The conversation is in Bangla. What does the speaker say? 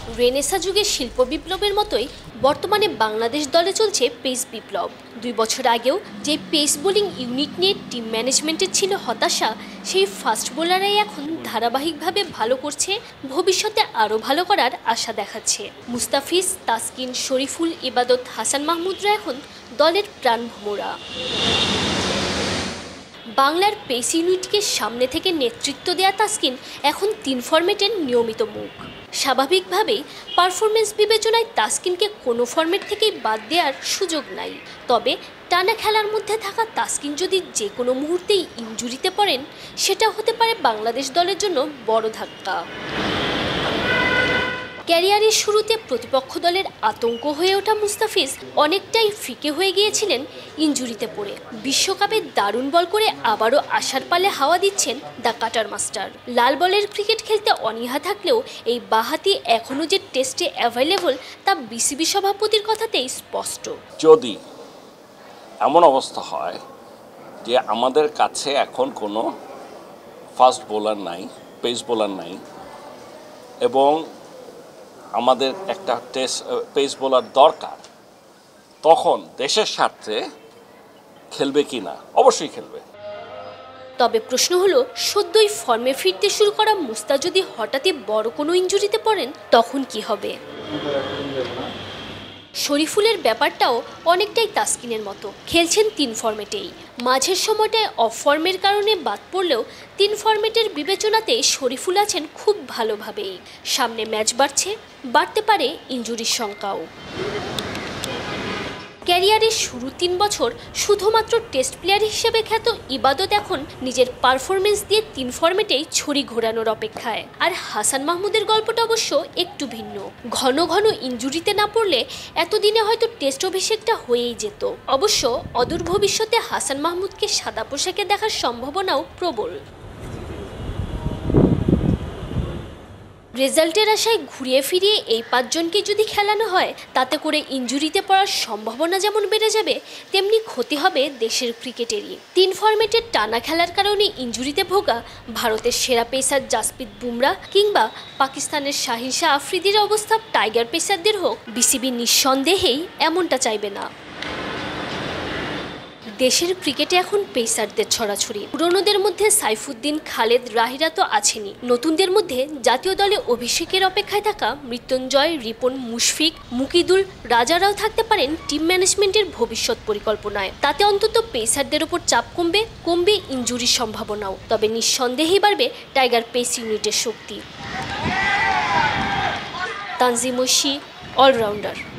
রেনেসা যুগের শিল্প বিপ্লবের মতোই বর্তমানে বাংলাদেশ দলে চলছে পেস বিপ্লব। 2 বছর আগেও যে পেস বোলিং ইউনিট নিয়ে টিম ম্যানেজমেন্টের ছিল হতাশা, সেই ফাস্ট বোলাররাই এখন ধারাবাহিকভাবে ভালো করছে, ভবিষ্যতে আরও ভালো করার আশা দেখাচ্ছে। মুস্তাফিজ, তাসকিন, শরীফুল, ইবাদত, হাসান মাহমুদরা এখন দলের প্রাণভোমরা। বাংলার পেস ইউনিটকে সামনে থেকে নেতৃত্ব দেয়া তাসকিন এখন 3 ফরম্যাটের নিয়মিত মুখ। স্বাভাবিকভাবেই পারফরমেন্স বিবেচনায় তাসকিনকে কোনো ফরম্যাট থেকেই বাদ দেওয়ার সুযোগ নাই। তবে টানা খেলার মধ্যে থাকা তাসকিন যদি যে কোনো মুহূর্তেই ইনজুরিতে পড়েন, সেটা হতে পারে বাংলাদেশ দলের জন্য বড় ধাক্কা। ক্যারিয়ারের শুরুতে প্রতিপক্ষ দলের আতঙ্ক হয়ে ওঠা মুস্তাফিজ অনেকটাই ফিকে হয়ে গিয়েছিলেন ইনজুরিতে পড়ে। বিশ্বকাপে দারুণ বল করে আবারও আশার পালে হাওয়া দিচ্ছেন দ্য কাটার মাস্টার। লাল বলের ক্রিকেট খেলতে অনীহা থাকলেও এই বাঁহাতি এখনও যে টেস্টে অ্যাভেলেবল তা বিসিবি সভাপতির কথাতেই স্পষ্ট। যদি এমন অবস্থা হয় যে আমাদের কাছে এখন কোনো ফাস্ট বোলার নাই, পেস বোলার নাই, এবং আমাদের একটা পেস বোলার দরকার, তখন দেশের স্বার্থে খেলবে কি না? অবশ্যই খেলবে। তবে প্রশ্ন হলো, সদ্যই ফর্মে ফিরতে শুরু করা মুস্তা যদি হঠাৎই বড় কোনো ইনজুরিতে পড়েন, তখন কি হবে? শরীফুলের ব্যাপারটাও অনেকটাই তাসকিনের মতো, খেলছেন 3 ফরম্যাটেই। মাঝের সময়টায় অফ ফর্মের কারণে বাদ পড়লেও 3 ফরম্যাটের বিবেচনাতে শরীফুল আছেন খুব ভালোভাবেই। সামনে ম্যাচ বাড়তে পারে ইনজুরির সংখ্যাও। ক্যারিয়ারের শুরু 3 বছর শুধুমাত্র টেস্ট প্লেয়ার হিসেবে খ্যাত ইবাদত এখন নিজের পারফরমেন্স দিয়ে 3 ফরম্যাটেই ছড়ি ঘোরানোর অপেক্ষায়। আর হাসান মাহমুদের গল্পটা অবশ্য একটু ভিন্ন। ঘন ঘন ইনজুরিতে না পড়লে এতদিনে হয়তো টেস্ট অভিষেকটা হয়েই যেত। অবশ্য অদূর ভবিষ্যতে হাসান মাহমুদকে সাদা পোশাকে দেখার সম্ভাবনাও প্রবল। রেজাল্টের আশায় ঘুরিয়ে ফিরিয়ে এই 5 জনকে যদি খেলানো হয়, তাতে করে ইনজুরিতে পড়ার সম্ভাবনা যেমন বেড়ে যাবে, তেমনি ক্ষতি হবে দেশের ক্রিকেটেরই। 3 ফরম্যাটের টানা খেলার কারণে ইনজুরিতে ভোগা ভারতের সেরা পেসার জাসপ্রীত বুমরা কিংবা পাকিস্তানের শাহিন শাহ আফ্রিদির অবস্থা টাইগার পেসারদের হোক, বিসিবি নিঃসন্দেহেই এমনটা চাইবে না। দেশের ক্রিকেটে এখন পেসারদের ছড়াছড়ি। পুরনোদের মধ্যে সাইফুদ্দিন, খালেদ, রাহিরা তো আছেনই। নতুনদের মধ্যে জাতীয় দলে অভিষেকের অপেক্ষায় থাকা মৃত্যুঞ্জয়, রিপন, মুশফিক, মুকিদুল, রাজারাও থাকতে পারেন টিম ম্যানেজমেন্টের ভবিষ্যৎ পরিকল্পনায়। তাতে অন্তত পেসারদের ওপর চাপ কমবে ইনজুরির সম্ভাবনাও। তবে নিঃসন্দেহেই বাড়বে টাইগার পেস ইউনিটের শক্তি। তানজিম ঐশী, অলরাউন্ডার।